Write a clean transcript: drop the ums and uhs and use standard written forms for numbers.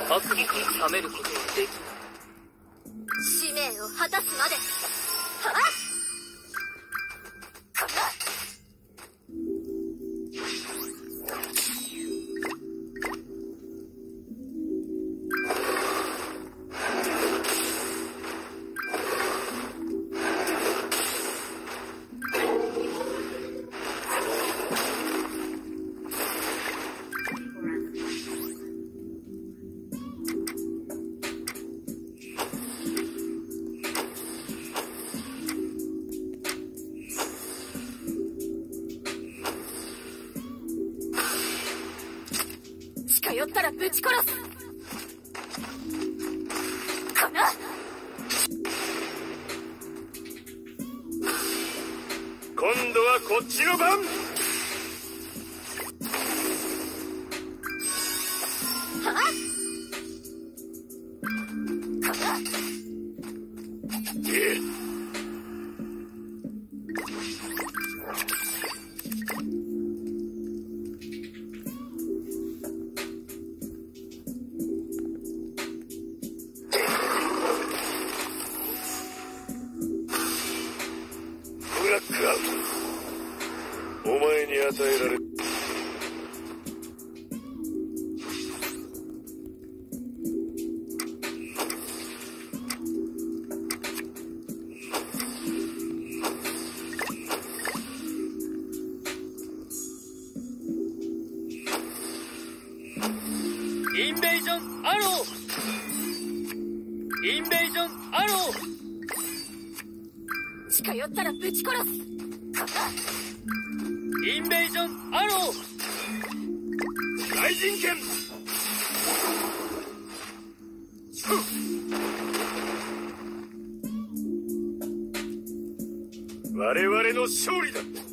悪夢から覚めることはできない。 使命を果たすまで。はっこんな近寄ったらぶち殺す。こな今度はこっちの番。 はっこなブラックアウト。お前に与えられる。 インベージョンアロー。インベージョンアロー。 近寄ったらぶち殺す。こなインベージョンアロー。 雷神剣。我々の勝利だ。